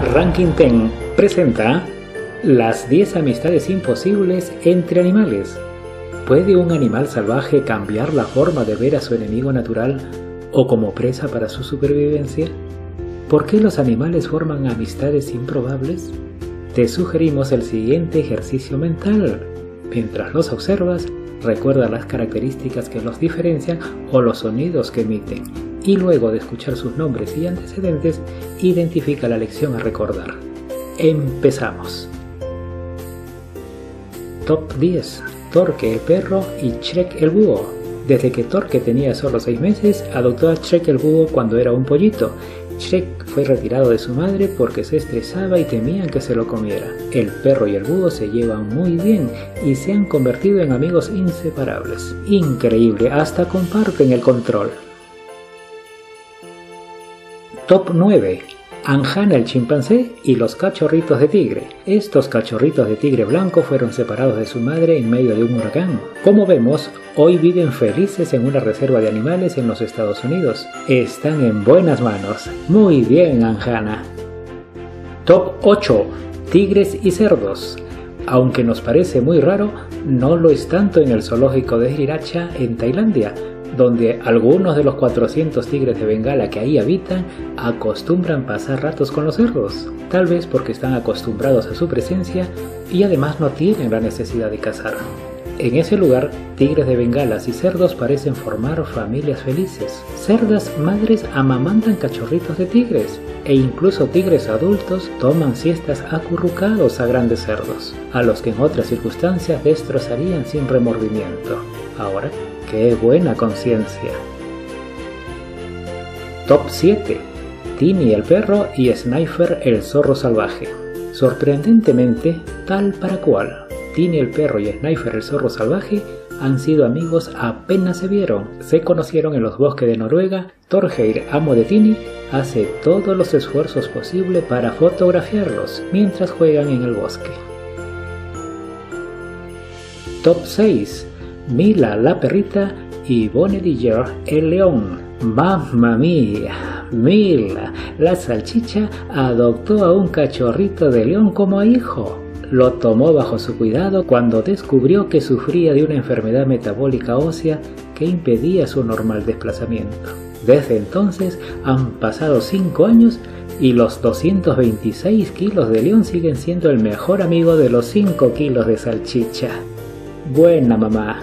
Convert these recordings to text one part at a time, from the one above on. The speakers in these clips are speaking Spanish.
Ranking 10 presenta las 10 amistades imposibles entre animales. ¿Puede un animal salvaje cambiar la forma de ver a su enemigo natural o como presa para su supervivencia? ¿Por qué los animales forman amistades improbables? Te sugerimos el siguiente ejercicio mental. Mientras los observas, recuerda las características que los diferencian o los sonidos que emiten, y luego de escuchar sus nombres y antecedentes, identifica la lección a recordar. ¡Empezamos! Top 10. Torque el perro y Shrek el búho. Desde que Torque tenía solo 6 meses, adoptó a Shrek el búho cuando era un pollito. Shrek fue retirado de su madre porque se estresaba y temían que se lo comiera. El perro y el búho se llevan muy bien y se han convertido en amigos inseparables. Increíble, hasta comparten el control. Top 9. Anjana el chimpancé y los cachorritos de tigre. Estos cachorritos de tigre blanco fueron separados de su madre en medio de un huracán. Como vemos, hoy viven felices en una reserva de animales en los Estados Unidos. Están en buenas manos. Muy bien, Anjana. Top 8. Tigres y cerdos. Aunque nos parece muy raro, no lo es tanto en el zoológico de Sriracha en Tailandia, donde algunos de los 400 tigres de Bengala que ahí habitan acostumbran pasar ratos con los cerdos, tal vez porque están acostumbrados a su presencia y además no tienen la necesidad de cazar. En ese lugar, tigres de bengalas y cerdos parecen formar familias felices. Cerdas madres amamantan cachorritos de tigres e incluso tigres adultos toman siestas acurrucados a grandes cerdos, a los que en otras circunstancias destrozarían sin remordimiento. Ahora, ¡qué buena conciencia! Top 7. Tini el perro y Snifer el zorro salvaje. Sorprendentemente, tal para cual, Tini el perro y Snifer el zorro salvaje han sido amigos apenas se vieron. Se conocieron en los bosques de Noruega. Torgeir, amo de Tini, hace todos los esfuerzos posibles para fotografiarlos mientras juegan en el bosque. Top 6. Mila la perrita y Bonediger el león. ¡Mamma mía! Mila, la salchicha, adoptó a un cachorrito de león como hijo. Lo tomó bajo su cuidado cuando descubrió que sufría de una enfermedad metabólica ósea que impedía su normal desplazamiento. Desde entonces han pasado 5 años y los 226 kilos de león siguen siendo el mejor amigo de los 5 kilos de salchicha. Buena mamá.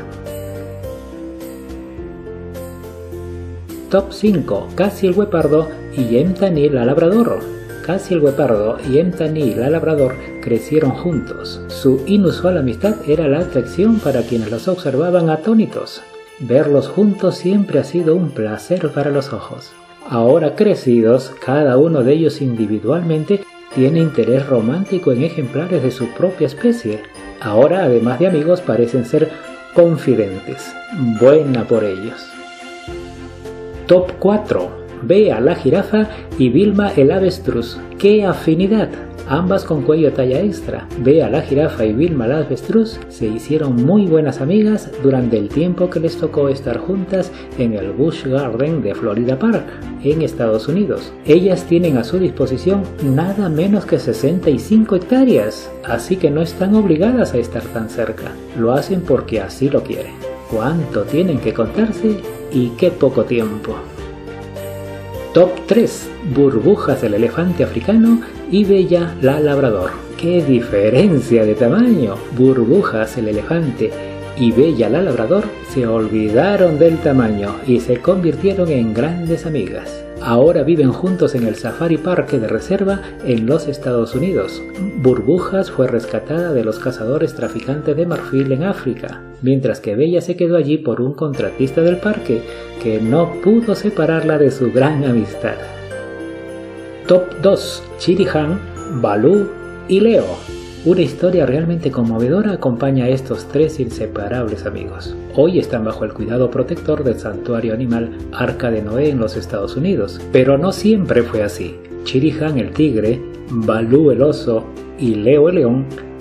Top 5. Cassie el guepardo y Emtani la labrador. Cassie el guepardo y Emtani la labrador crecieron juntos. Su inusual amistad era la atracción para quienes los observaban atónitos. Verlos juntos siempre ha sido un placer para los ojos. Ahora crecidos, cada uno de ellos individualmente tiene interés romántico en ejemplares de su propia especie. Ahora, además de amigos, parecen ser confidentes. Buena por ellos. Top 4. Bea la jirafa y Vilma el avestruz. ¡Qué afinidad! Ambas con cuello talla extra. Bea la jirafa y Vilma la avestruz se hicieron muy buenas amigas durante el tiempo que les tocó estar juntas en el Busch Garden de Florida Park, en Estados Unidos. Ellas tienen a su disposición nada menos que 65 hectáreas, así que no están obligadas a estar tan cerca. Lo hacen porque así lo quieren. ¿Cuánto tienen que contarse y qué poco tiempo? Top 3. Burbujas el elefante africano y Bella la labrador. ¡Qué diferencia de tamaño! Burbujas el elefante y Bella la labrador se olvidaron del tamaño y se convirtieron en grandes amigas. Ahora viven juntos en el Safari Parque de Reserva en los Estados Unidos. Burbujas fue rescatada de los cazadores traficantes de marfil en África, mientras que Bella se quedó allí por un contratista del parque que no pudo separarla de su gran amistad. Top 2. Chirihan, Baloo y Leo. Una historia realmente conmovedora acompaña a estos 3 inseparables amigos. Hoy están bajo el cuidado protector del santuario animal Arca de Noé en los Estados Unidos, pero no siempre fue así. Chirihan el tigre, Baloo el oso y Leo el león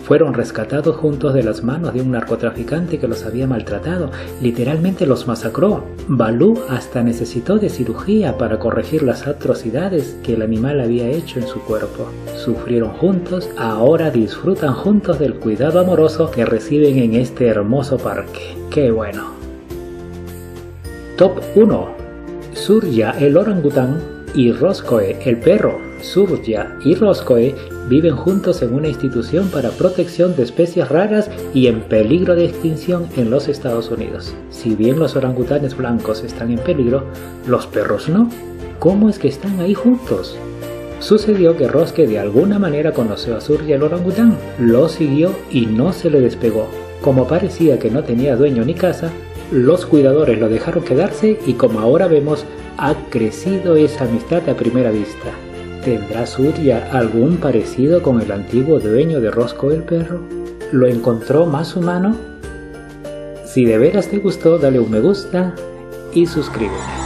Fueron rescatados juntos de las manos de un narcotraficante que los había maltratado, literalmente los masacró. Balú hasta necesitó de cirugía para corregir las atrocidades que el animal había hecho en su cuerpo. Sufrieron juntos, ahora disfrutan juntos del cuidado amoroso que reciben en este hermoso parque. ¡Qué bueno! Top 1. Surya el orangután y Roscoe el perro. Surya y Roscoe viven juntos en una institución para protección de especies raras y en peligro de extinción en los Estados Unidos. Si bien los orangutanes blancos están en peligro, los perros no. ¿Cómo es que están ahí juntos? Sucedió que Roscoe de alguna manera conoció a Surya el orangután, lo siguió y no se le despegó. Como parecía que no tenía dueño ni casa, los cuidadores lo dejaron quedarse y como ahora vemos, ha crecido esa amistad a primera vista. ¿Tendrá Surya algún parecido con el antiguo dueño de Roscoe el perro? ¿Lo encontró más humano? Si de veras te gustó, dale un me gusta y suscríbete.